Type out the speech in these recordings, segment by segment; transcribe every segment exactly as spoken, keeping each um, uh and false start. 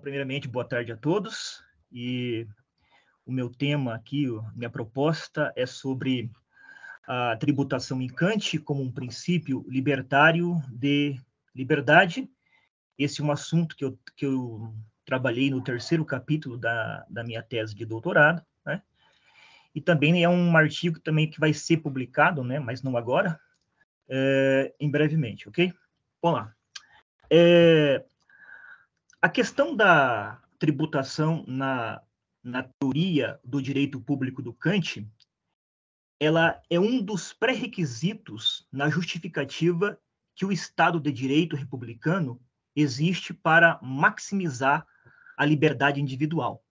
primeiramente, boa tarde a todos. E o meu tema aqui, minha proposta é sobre a tributação em Kant como um princípio libertário de liberdade. Esse é um assunto que eu, que eu trabalhei no terceiro capítulo da, da minha tese de doutorado, né? E também é um artigo também que vai ser publicado, né? Mas não agora, é, em brevemente, ok? Vamos lá. É, a questão da tributação na, na teoria do direito público do Kant, ela é um dos pré-requisitos na justificativa que o Estado de Direito republicano existe para maximizar a liberdade individual.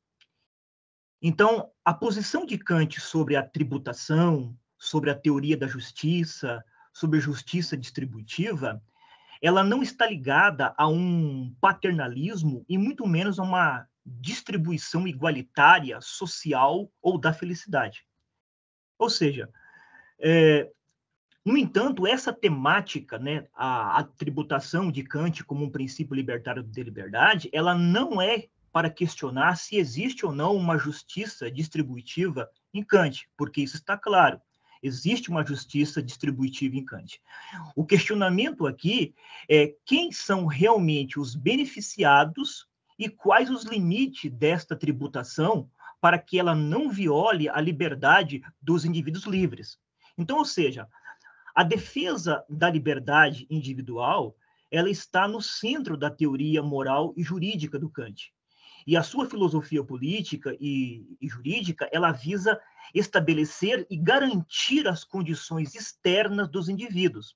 Então, a posição de Kant sobre a tributação, sobre a teoria da justiça, sobre a justiça distributiva, ela não está ligada a um paternalismo e muito menos a uma distribuição igualitária, social ou da felicidade. Ou seja, é, no entanto, essa temática, né, a, a tributação de Kant como um princípio libertário de liberdade, ela não é para questionar se existe ou não uma justiça distributiva em Kant, porque isso está claro. Existe uma justiça distributiva em Kant. O questionamento aqui é quem são realmente os beneficiados e quais os limites desta tributação para que ela não viole a liberdade dos indivíduos livres. Então, ou seja, a defesa da liberdade individual, ela está no centro da teoria moral e jurídica do Kant. E a sua filosofia política e, e jurídica, ela visa estabelecer e garantir as condições externas dos indivíduos,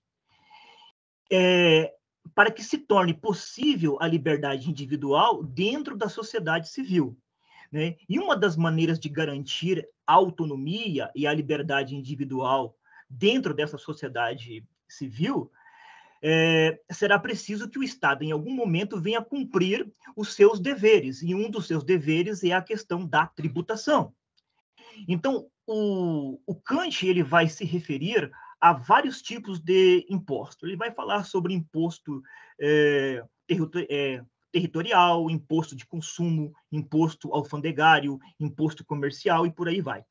é, para que se torne possível a liberdade individual dentro da sociedade civil. Né? E uma das maneiras de garantir a autonomia e a liberdade individual dentro dessa sociedade civil, é, será preciso que o Estado, em algum momento, venha cumprir os seus deveres, e um dos seus deveres é a questão da tributação. Então, o, o Kant ele vai se referir a vários tipos de imposto. Ele vai falar sobre imposto é, territori é, territorial, imposto de consumo, imposto alfandegário, imposto comercial e por aí vai.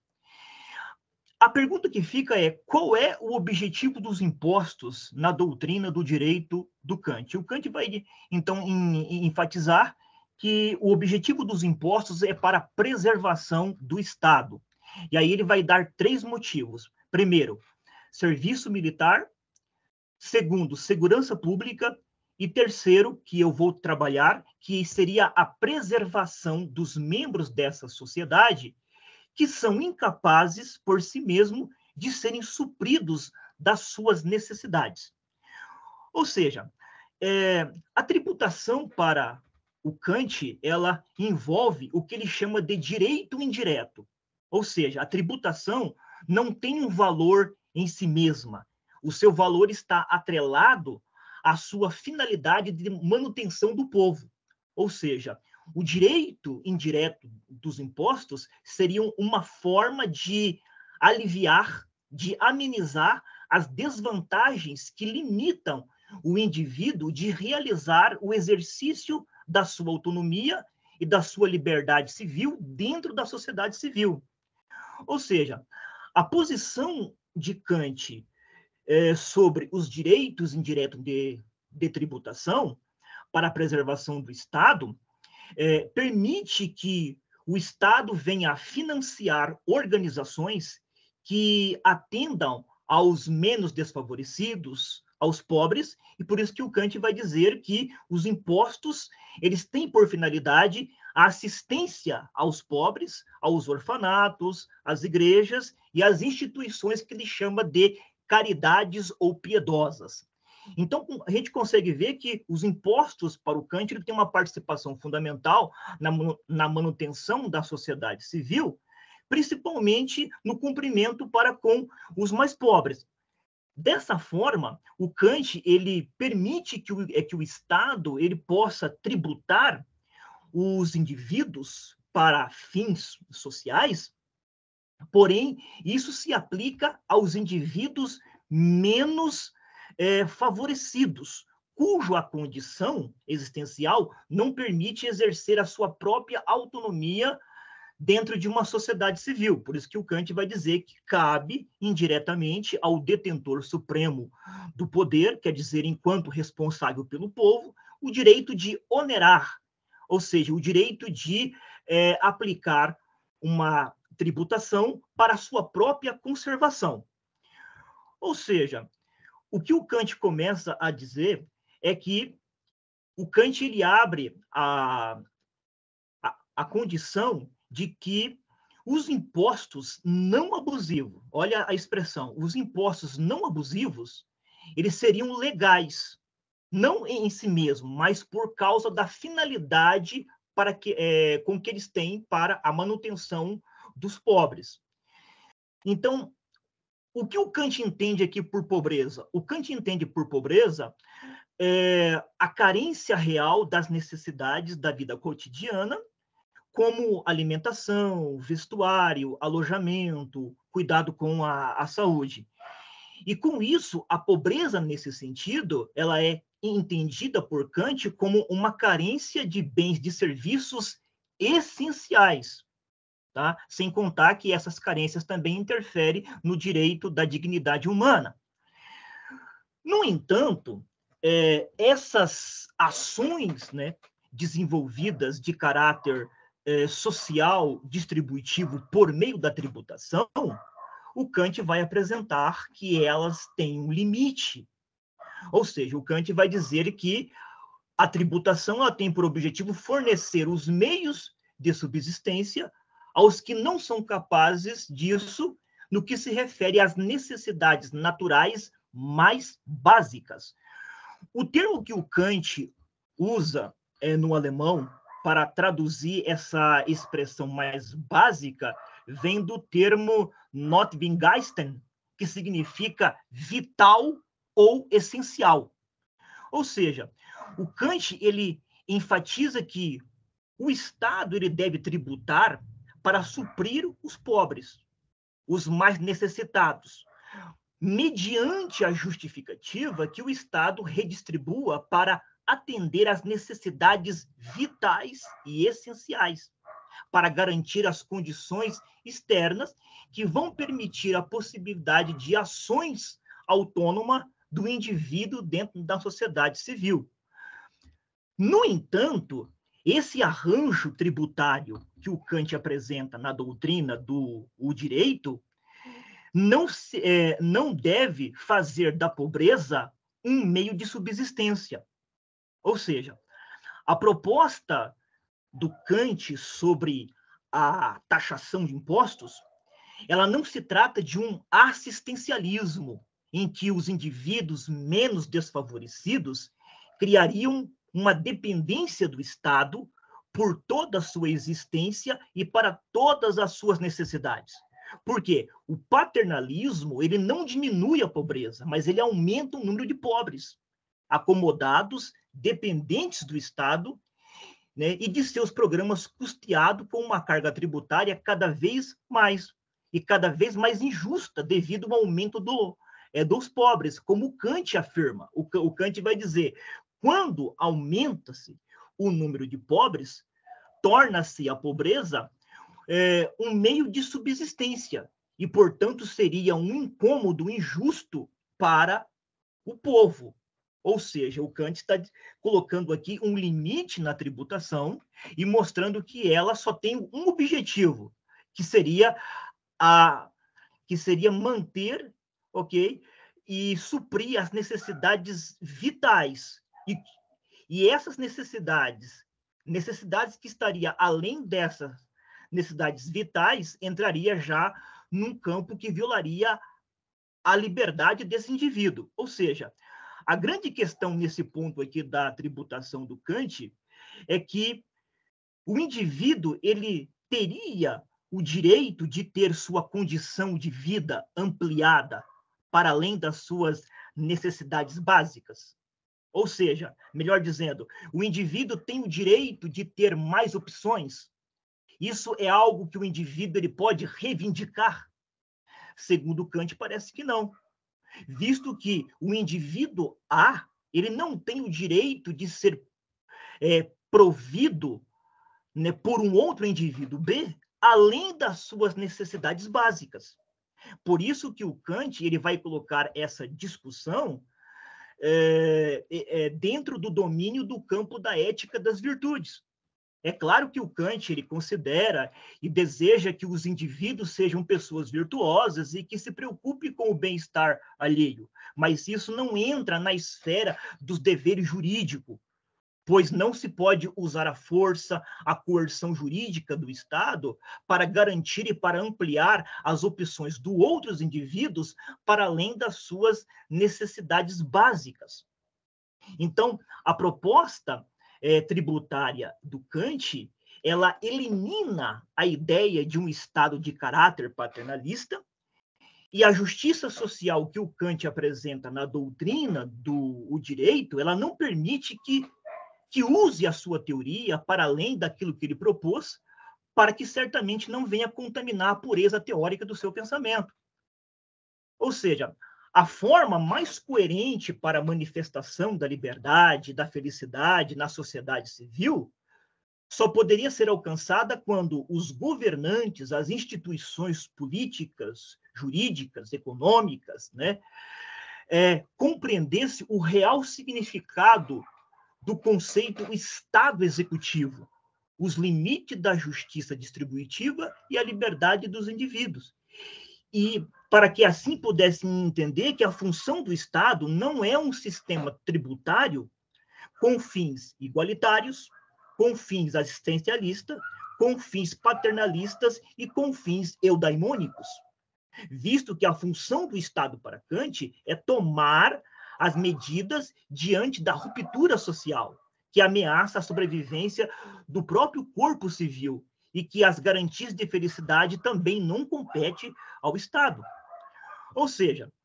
A pergunta que fica é, qual é o objetivo dos impostos na doutrina do direito do Kant? O Kant vai, então, em, em, enfatizar que o objetivo dos impostos é para a preservação do Estado. E aí ele vai dar três motivos. Primeiro, serviço militar. Segundo, segurança pública. E terceiro, que eu vou trabalhar, que seria a preservação dos membros dessa sociedade que são incapazes, por si mesmo, de serem supridos das suas necessidades. Ou seja, é, a tributação para o Kant, ela envolve o que ele chama de direito indireto. Ou seja, a tributação não tem um valor em si mesma. O seu valor está atrelado à sua finalidade de manutenção do povo. Ou seja, o direito indireto dos impostos seriam uma forma de aliviar, de amenizar as desvantagens que limitam o indivíduo de realizar o exercício da sua autonomia e da sua liberdade civil dentro da sociedade civil. Ou seja, a posição de Kant é, sobre os direitos indiretos de, de tributação para a preservação do Estado É, permite que o Estado venha a financiar organizações que atendam aos menos desfavorecidos, aos pobres, e por isso que o Kant vai dizer que os impostos, eles têm por finalidade a assistência aos pobres, aos orfanatos, às igrejas e às instituições que ele chama de caridades ou piedosas. Então, a gente consegue ver que os impostos para o Kant ele tem uma participação fundamental na, na manutenção da sociedade civil, principalmente no cumprimento para com os mais pobres. Dessa forma, o Kant ele permite que o, é, que o Estado ele possa tributar os indivíduos para fins sociais, porém, isso se aplica aos indivíduos menos É, favorecidos, cuja condição existencial não permite exercer a sua própria autonomia dentro de uma sociedade civil. Por isso que o Kant vai dizer que cabe indiretamente ao detentor supremo do poder, quer dizer, enquanto responsável pelo povo, o direito de onerar, ou seja, o direito de é, aplicar uma tributação para a sua própria conservação. Ou seja, o que o Kant começa a dizer é que o Kant ele abre a, a, a condição de que os impostos não abusivos, olha a expressão, os impostos não abusivos, eles seriam legais, não em si mesmo, mas por causa da finalidade para que, é, com que eles têm para a manutenção dos pobres. Então, o que o Kant entende aqui por pobreza? O Kant entende por pobreza é, a carência real das necessidades da vida cotidiana, como alimentação, vestuário, alojamento, cuidado com a, a saúde. E com isso, a pobreza nesse sentido, ela é entendida por Kant como uma carência de bens de serviços essenciais, tá? Sem contar que essas carências também interferem no direito da dignidade humana. No entanto, é, essas ações, né, desenvolvidas de caráter é, social distributivo por meio da tributação, o Kant vai apresentar que elas têm um limite. Ou seja, o Kant vai dizer que a tributação ela tem por objetivo fornecer os meios de subsistência aos que não são capazes disso no que se refere às necessidades naturais mais básicas. O termo que o Kant usa é, no alemão para traduzir essa expressão mais básica vem do termo Notwendigsten, que significa vital ou essencial. Ou seja, o Kant ele enfatiza que o Estado ele deve tributar para suprir os pobres, os mais necessitados, mediante a justificativa que o Estado redistribua para atender às necessidades vitais e essenciais, para garantir as condições externas que vão permitir a possibilidade de ações autônomas do indivíduo dentro da sociedade civil. No entanto, esse arranjo tributário que o Kant apresenta na doutrina do o direito não, se, é, não deve fazer da pobreza um meio de subsistência. Ou seja, a proposta do Kant sobre a taxação de impostos, ela não se trata de um assistencialismo em que os indivíduos menos desfavorecidos criariam uma dependência do Estado por toda a sua existência e para todas as suas necessidades. Porque o paternalismo, ele não diminui a pobreza, mas ele aumenta o número de pobres, acomodados, dependentes do Estado, né, e de seus programas custeados com uma carga tributária cada vez mais, e cada vez mais injusta devido ao aumento do, é, dos pobres, como o Kant afirma. O, o Kant vai dizer, quando aumenta-se o número de pobres, torna-se a pobreza é, um meio de subsistência, e, portanto, seria um incômodo injusto para o povo. Ou seja, o Kant está colocando aqui um limite na tributação e mostrando que ela só tem um objetivo, que seria a que seria manter, ok, e suprir as necessidades vitais. E, e essas necessidades, necessidades que estaria além dessas necessidades vitais, entraria já num campo que violaria a liberdade desse indivíduo. Ou seja, a grande questão nesse ponto aqui da tributação do Kant é que o indivíduo ele teria o direito de ter sua condição de vida ampliada para além das suas necessidades básicas. Ou seja, melhor dizendo, o indivíduo tem o direito de ter mais opções. Isso é algo que o indivíduo ele pode reivindicar. Segundo Kant, parece que não. Visto que o indivíduo A ele não tem o direito de ser é, provido, né, por um outro indivíduo B, além das suas necessidades básicas. Por isso que o Kant ele vai colocar essa discussão é, é, dentro do domínio do campo da ética das virtudes. É claro que o Kant ele considera e deseja que os indivíduos sejam pessoas virtuosas e que se preocupem com o bem-estar alheio, mas isso não entra na esfera dos deveres jurídicos, pois não se pode usar a força, a coerção jurídica do Estado para garantir e para ampliar as opções dos outros indivíduos para além das suas necessidades básicas. Então, a proposta é, tributária do Kant, ela elimina a ideia de um Estado de caráter paternalista, e a justiça social que o Kant apresenta na doutrina do o direito, ela não permite que que use a sua teoria para além daquilo que ele propôs, para que certamente não venha contaminar a pureza teórica do seu pensamento. Ou seja, a forma mais coerente para a manifestação da liberdade, da felicidade na sociedade civil, só poderia ser alcançada quando os governantes, as instituições políticas, jurídicas, econômicas, né, é, compreendessem o real significado do conceito Estado executivo, os limites da justiça distributiva e a liberdade dos indivíduos. E para que assim pudessem entender que a função do Estado não é um sistema tributário com fins igualitários, com fins assistencialistas, com fins paternalistas e com fins eudaimônicos, visto que a função do Estado para Kant é tomar as medidas diante da ruptura social, que ameaça a sobrevivência do próprio corpo civil e que as garantias de felicidade também não competem ao Estado. Ou seja,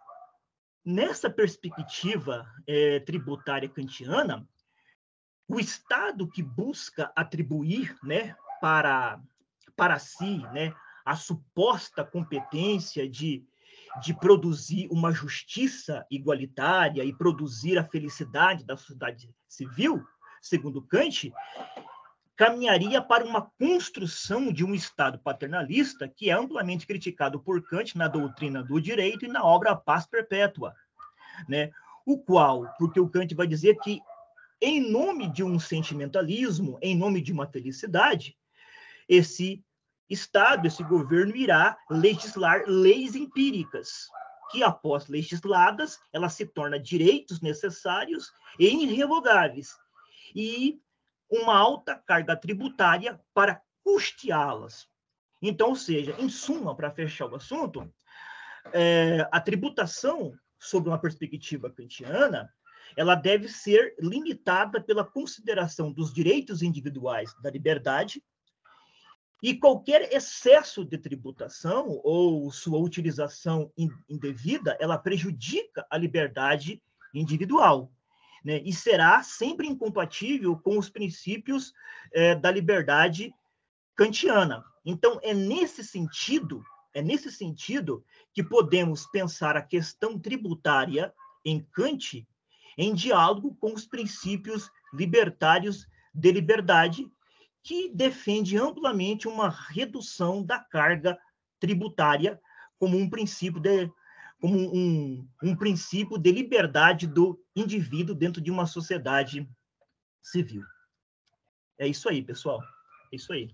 nessa perspectiva é, tributária kantiana, o Estado que busca atribuir, né, para, para si, né, a suposta competência de de produzir uma justiça igualitária e produzir a felicidade da sociedade civil, segundo Kant, caminharia para uma construção de um Estado paternalista que é amplamente criticado por Kant na doutrina do direito e na obra Paz Perpétua, né? O qual, porque o Kant vai dizer que, em nome de um sentimentalismo, em nome de uma felicidade, esse Estado, esse governo irá legislar leis empíricas, que após legisladas, ela se torna direitos necessários e irrevogáveis, e uma alta carga tributária para custeá-las. Então, ou seja, em suma, para fechar o assunto, é, a tributação, sob uma perspectiva kantiana, ela deve ser limitada pela consideração dos direitos individuais da liberdade, e qualquer excesso de tributação ou sua utilização indevida, ela prejudica a liberdade individual, né? E será sempre incompatível com os princípios é, da liberdade kantiana. Então, é nesse sentido, é nesse sentido que podemos pensar a questão tributária em Kant em diálogo com os princípios libertários de liberdade, que defende amplamente uma redução da carga tributária como um princípio de, como um, um princípio de liberdade do indivíduo dentro de uma sociedade civil. É isso aí, pessoal. É isso aí.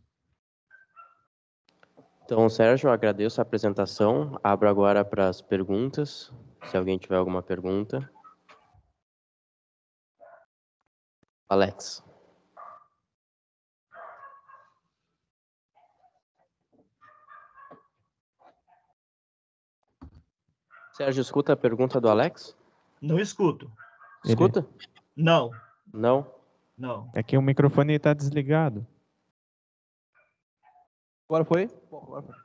Então, Sérgio, eu agradeço a apresentação. Abro agora para as perguntas, se alguém tiver alguma pergunta. Alex. Sérgio, escuta a pergunta do Alex? Não escuto. Escuta? Ele... Não. Não? Não. É que o microfone está desligado. Agora foi? Bom, agora foi.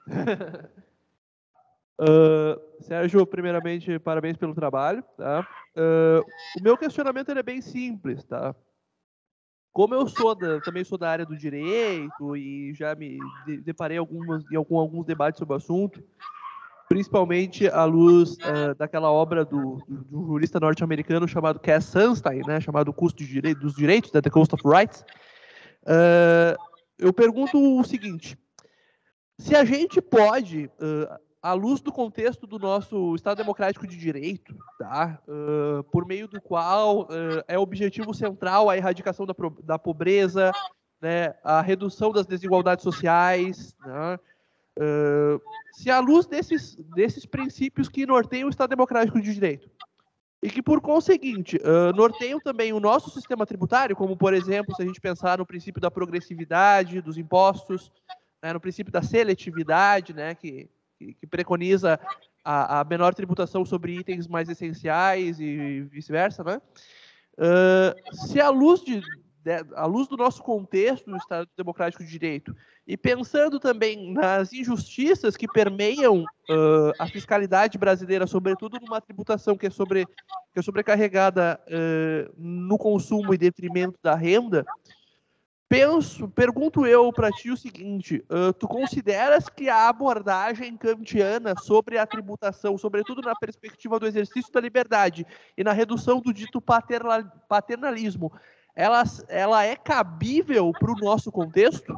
uh, Sérgio, primeiramente, parabéns pelo trabalho. Tá? Uh, o meu questionamento ele é bem simples, tá? Como eu sou da, também sou da área do direito e já me deparei algumas, em algum, alguns debates sobre o assunto, principalmente à luz uh, daquela obra do, do, do jurista norte-americano chamado Cass Sunstein, né, chamado Custo de Direito, dos Direitos, né, The Cost of Rights. Uh, eu pergunto o seguinte: se a gente pode, uh, à luz do contexto do nosso Estado Democrático de Direito, tá, uh, por meio do qual uh, é objetivo central a erradicação da, da pobreza, né, a redução das desigualdades sociais, né, uh, se à luz desses, desses princípios que norteiam o Estado Democrático de Direito, e que, por conseguinte, uh, norteiam também o nosso sistema tributário, como, por exemplo, se a gente pensar no princípio da progressividade dos impostos, né, no princípio da seletividade, né, que, que, que preconiza a, a menor tributação sobre itens mais essenciais e vice-versa, né? Uh, se à luz, de, de, à luz do nosso contexto do Estado Democrático de Direito, e pensando também nas injustiças que permeiam uh, a fiscalidade brasileira, sobretudo numa tributação que é, sobre, que é sobrecarregada uh, no consumo em detrimento da renda, penso, pergunto eu para ti o seguinte: uh, tu consideras que a abordagem kantiana sobre a tributação, sobretudo na perspectiva do exercício da liberdade e na redução do dito paternalismo, ela, ela é cabível para o nosso contexto?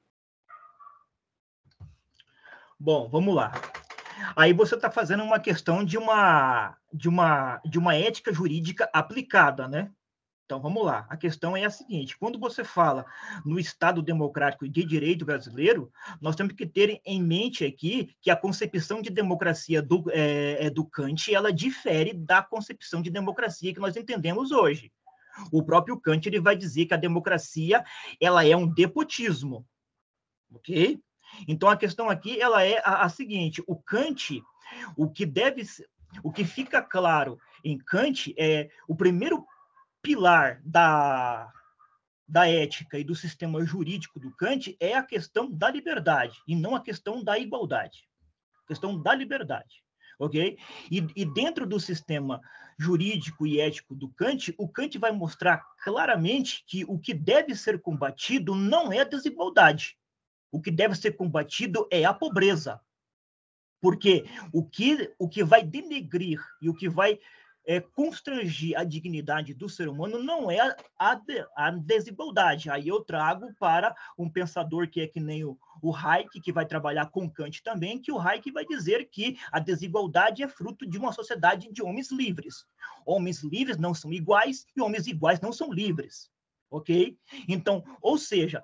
Bom, vamos lá. Aí você está fazendo uma questão de uma, de, uma, de uma ética jurídica aplicada, né? Então, vamos lá. A questão é a seguinte: quando você fala no Estado Democrático de Direito brasileiro, nós temos que ter em mente aqui que a concepção de democracia do, é, do Kant, ela difere da concepção de democracia que nós entendemos hoje. O próprio Kant ele vai dizer que a democracia ela é um despotismo, ok? Então, a questão aqui ela é a, a seguinte: o Kant, o que deve, o que fica claro em Kant é o primeiro pilar da, da ética e do sistema jurídico do Kant é a questão da liberdade e não a questão da igualdade. A questão da liberdade, ok? E, e dentro do sistema jurídico e ético do Kant, o Kant vai mostrar claramente que o que deve ser combatido não é a desigualdade. O que deve ser combatido é a pobreza. Porque o que, o que vai denegrir e o que vai é, constrangir a dignidade do ser humano não é a, a, a desigualdade. Aí eu trago para um pensador que é que nem o, o Hayek, que vai trabalhar com Kant também, que o Hayek vai dizer que a desigualdade é fruto de uma sociedade de homens livres. Homens livres não são iguais e homens iguais não são livres. Ok? Então, ou seja,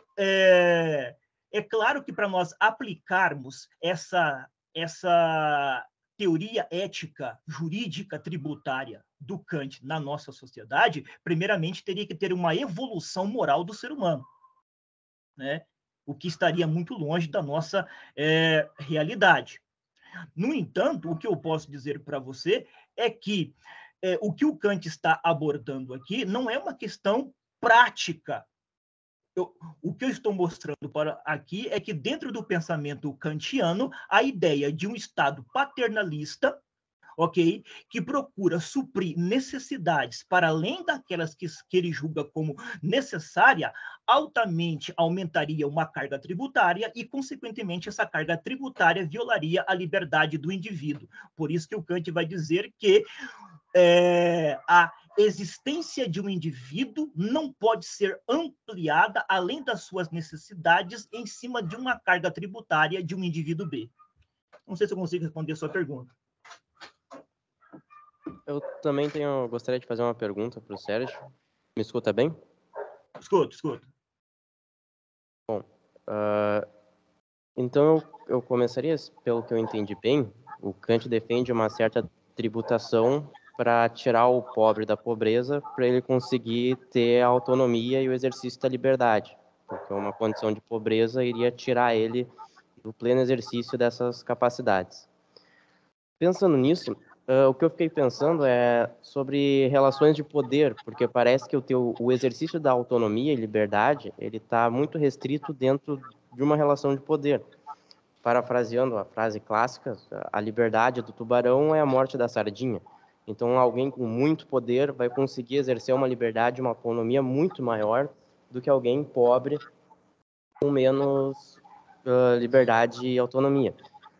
é, é claro que para nós aplicarmos essa, essa teoria ética, jurídica, tributária do Kant na nossa sociedade, primeiramente teria que ter uma evolução moral do ser humano, né? O que estaria muito longe da nossa é, realidade. No entanto, o que eu posso dizer para você é que é, o que o Kant está abordando aqui não é uma questão prática. Eu, o que eu estou mostrando para aqui é que dentro do pensamento kantiano, a ideia de um Estado paternalista, ok, que procura suprir necessidades para além daquelas que, que ele julga como necessária, altamente aumentaria uma carga tributária e, consequentemente, essa carga tributária violaria a liberdade do indivíduo. Por isso que o Kant vai dizer que é, a existência de um indivíduo não pode ser ampliada além das suas necessidades em cima de uma carga tributária de um indivíduo B. Não sei se eu consigo responder a sua pergunta. Eu também tenho, gostaria de fazer uma pergunta para o Sérgio. Me escuta bem? Escuto, escuto. Bom, uh, então eu, eu começaria, pelo que eu entendi bem, o Kant defende uma certa tributação para tirar o pobre da pobreza, para ele conseguir ter a autonomia e o exercício da liberdade, porque uma condição de pobreza iria tirar ele do pleno exercício dessas capacidades. Pensando nisso, uh, o que eu fiquei pensando é sobre relações de poder, porque parece que o, teu, o exercício da autonomia e liberdade ele está muito restrito dentro de uma relação de poder. Parafraseando a frase clássica, a liberdade do tubarão é a morte da sardinha. Então, alguém com muito poder vai conseguir exercer uma liberdade, uma autonomia muito maior do que alguém pobre com menos uh, liberdade e autonomia.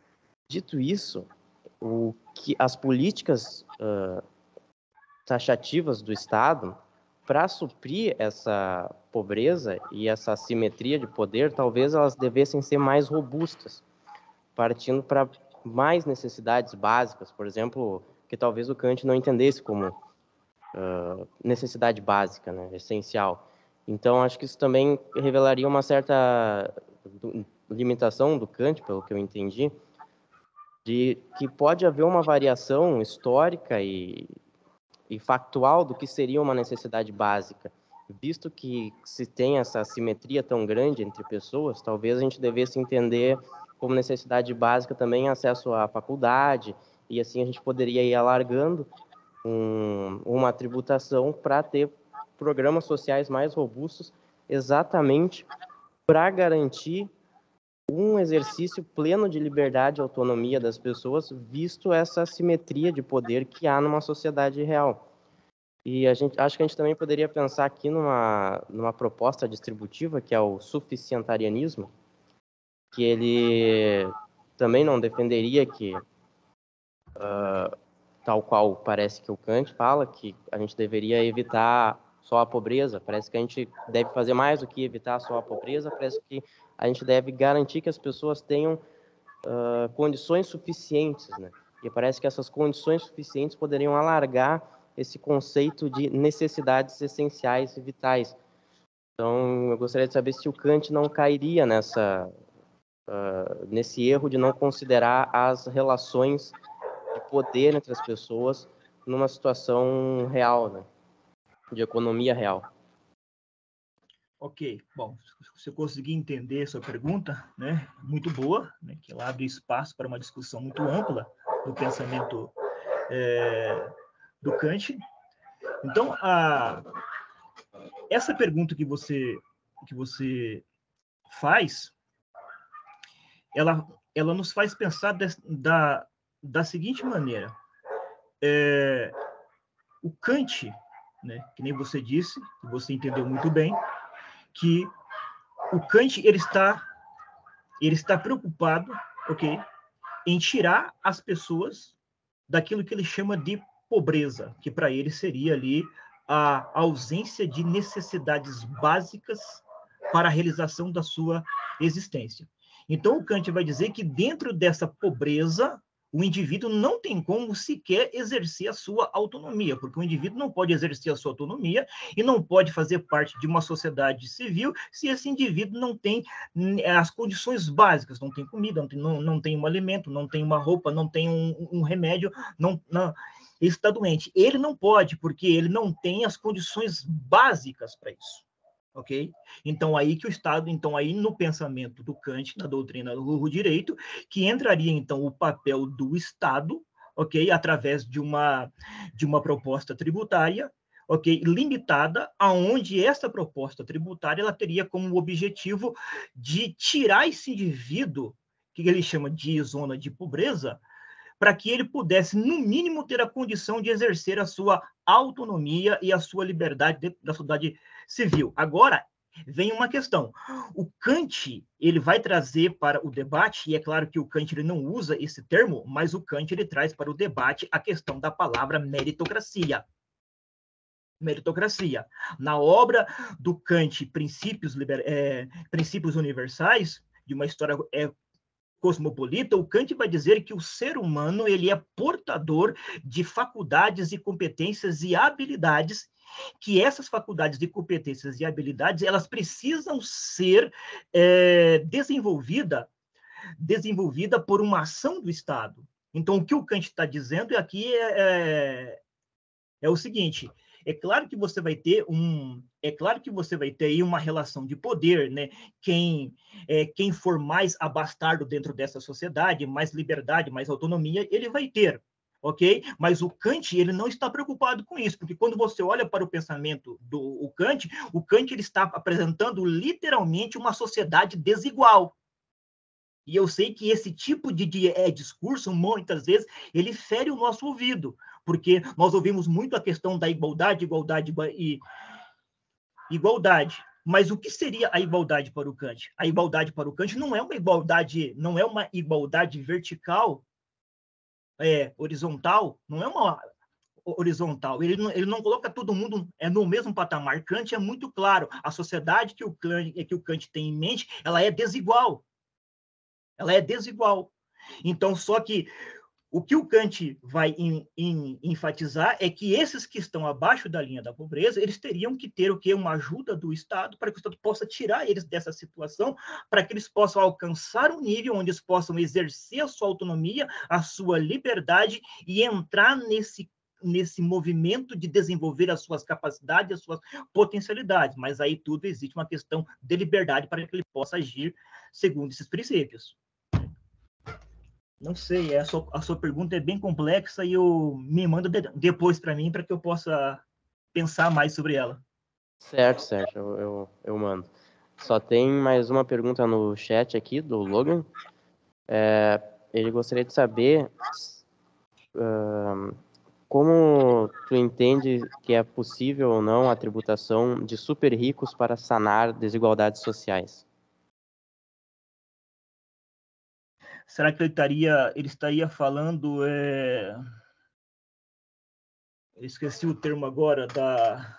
Dito isso, o que as políticas uh, taxativas do Estado, para suprir essa pobreza e essa assimetria de poder, talvez elas devessem ser mais robustas, partindo para mais necessidades básicas, por exemplo, que talvez o Kant não entendesse como uh, necessidade básica, né, essencial. Então, acho que isso também revelaria uma certa limitação do Kant, pelo que eu entendi, de que pode haver uma variação histórica e, e factual do que seria uma necessidade básica. Visto que se tem essa assimetria tão grande entre pessoas, talvez a gente devesse entender como necessidade básica também acesso à faculdade, e assim a gente poderia ir alargando um, uma tributação para ter programas sociais mais robustos, exatamente para garantir um exercício pleno de liberdade e autonomia das pessoas, visto essa assimetria de poder que há numa sociedade real. E a gente, acho que a gente também poderia pensar aqui numa, numa proposta distributiva, que é o suficientarianismo, que ele também não defenderia que, uh, tal qual parece que o Kant fala, que a gente deveria evitar só a pobreza, parece que a gente deve fazer mais do que evitar só a pobreza, parece que a gente deve garantir que as pessoas tenham uh, condições suficientes, né? E parece que essas condições suficientes poderiam alargar esse conceito de necessidades essenciais e vitais. Então, eu gostaria de saber se o Kant não cairia nessa, uh, nesse erro de não considerar as relações de poder entre as pessoas numa situação real, né? De economia real. Ok, bom, se eu conseguir entender a sua pergunta, né, muito boa, né, que ela abre espaço para uma discussão muito ampla do pensamento é, do Kant. Então, a, essa pergunta que você, que você faz, ela, ela nos faz pensar de, da, da seguinte maneira. É, o Kant, né, que nem você disse, que você entendeu muito bem, que o Kant ele está, ele está preocupado, ok, em tirar as pessoas daquilo que ele chama de pobreza, que para ele seria ali a ausência de necessidades básicas para a realização da sua existência. Então, o Kant vai dizer que dentro dessa pobreza, o indivíduo não tem como sequer exercer a sua autonomia, porque o indivíduo não pode exercer a sua autonomia e não pode fazer parte de uma sociedade civil se esse indivíduo não tem as condições básicas, não tem comida, não tem, não, não tem um alimento, não tem uma roupa, não tem um, um remédio, não, não, ele está doente. Ele não pode, porque ele não tem as condições básicas para isso. Ok? Então, aí que o Estado, então, aí no pensamento do Kant, na doutrina do direito, que entraria, então, o papel do Estado, ok? Através de uma, de uma proposta tributária, ok? Limitada, aonde essa proposta tributária, ela teria como objetivo de tirar esse indivíduo, que ele chama de zona de pobreza, para que ele pudesse, no mínimo, ter a condição de exercer a sua autonomia e a sua liberdade dentro da sociedade civil. Agora, vem uma questão. O Kant, ele vai trazer para o debate, e é claro que o Kant ele não usa esse termo, mas o Kant ele traz para o debate a questão da palavra meritocracia. Meritocracia. Na obra do Kant, Princípios, Liber... é, Princípios Universais, de uma história é, cosmopolita, o Kant vai dizer que o ser humano ele é portador de faculdades e competências e habilidades, que essas faculdades e competências e habilidades elas precisam ser é, desenvolvida, desenvolvida por uma ação do Estado. Então, o que o Kant está dizendo aqui é, é, é o seguinte: é claro que você vai ter um, é claro que você vai ter aí uma relação de poder, né? Quem, é, quem for mais abastardo dentro dessa sociedade, mais liberdade, mais autonomia, ele vai ter, ok? Mas o Kant ele não está preocupado com isso, porque quando você olha para o pensamento do o Kant, o Kant ele está apresentando literalmente uma sociedade desigual. E eu sei que esse tipo de, de é, discurso, muitas vezes, ele fere o nosso ouvido, porque nós ouvimos muito a questão da igualdade, igualdade e igualdade. Mas o que seria a igualdade para o Kant? A igualdade para o Kant não é uma igualdade, não é uma igualdade vertical, é, horizontal, não é uma horizontal. Ele não, ele não coloca todo mundo é, no mesmo patamar. Kant é muito claro. A sociedade que o, Kant, que o Kant tem em mente, ela é desigual. Ela é desigual. Então, só que o que o Kant vai em, em, enfatizar é que esses que estão abaixo da linha da pobreza, eles teriam que ter o quê? Uma ajuda do Estado para que o Estado possa tirar eles dessa situação, para que eles possam alcançar um nível onde eles possam exercer a sua autonomia, a sua liberdade e entrar nesse nesse movimento de desenvolver as suas capacidades, as suas potencialidades. Mas aí tudo existe uma questão de liberdade para que ele possa agir segundo esses princípios. Não sei, a sua, a sua pergunta é bem complexa e eu me manda de, depois para mim para que eu possa pensar mais sobre ela. Certo, certo, eu, eu, eu mando. Só tem mais uma pergunta no chat aqui do Logan. É, ele gostaria de saber uh, como tu entende que é possível ou não a tributação de super ricos para sanar desigualdades sociais? Será que ele estaria, ele estaria falando... É... Eu esqueci o termo agora da...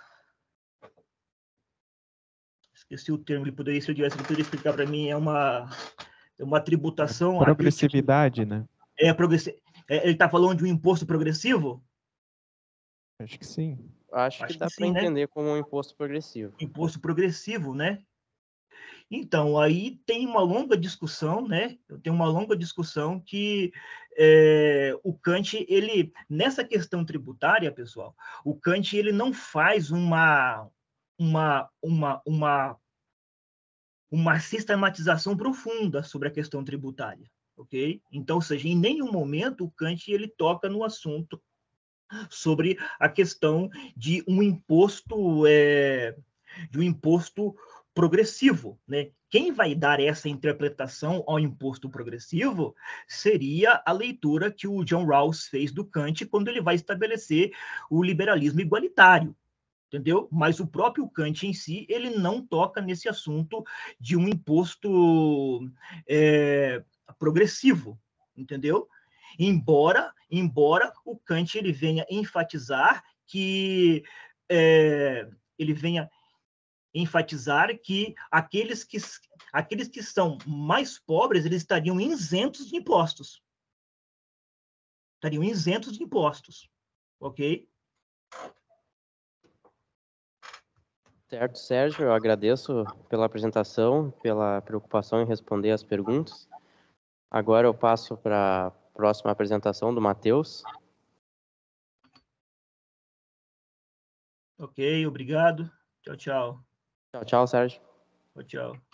Esqueci o termo, ele poderia, se eu tivesse, ele poderia explicar para mim, é uma, é uma tributação... Progressividade, né? É, progressi... é, ele está falando de um imposto progressivo? Acho que sim. Acho, Acho que dá que para sim, né? entender como um imposto progressivo. Imposto progressivo, né? Então, aí tem uma longa discussão, né? Eu tenho uma longa discussão que é, o Kant, ele, nessa questão tributária, pessoal, o Kant, ele não faz uma, uma, uma, uma, uma sistematização profunda sobre a questão tributária, ok? Então, ou seja, em nenhum momento o Kant, ele toca no assunto sobre a questão de um imposto, é, de um imposto progressivo, né? Quem vai dar essa interpretação ao imposto progressivo seria a leitura que o John Rawls fez do Kant quando ele vai estabelecer o liberalismo igualitário, entendeu? Mas o próprio Kant em si, ele não toca nesse assunto de um imposto é, progressivo, entendeu? Embora, embora o Kant ele venha enfatizar que é, ele venha enfatizar que aqueles que aqueles que são mais pobres eles estariam isentos de impostos, estariam isentos de impostos, ok? Certo, Sérgio, eu agradeço pela apresentação, pela preocupação em responder as perguntas. Agora eu passo para a próxima apresentação do Matheus. Ok, obrigado. Tchau, tchau. Tchau, tchau, Sérgio. Tchau, tchau.